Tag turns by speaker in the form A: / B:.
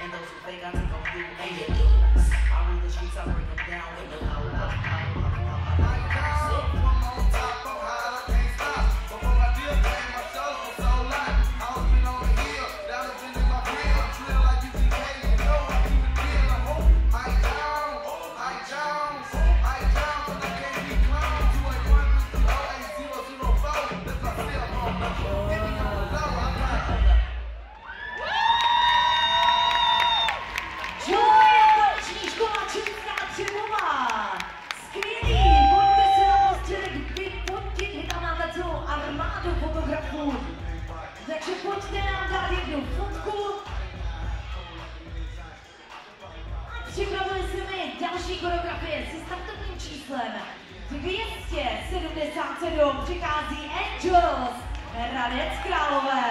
A: And those who fake, I think I'm you, and you do. I rule the streets, I break them down with no Takže pojďte nám dát jednu fotku. A připravili se mi další choreografie se startovním číslem 277. Přichází Angels, Hradec Králové.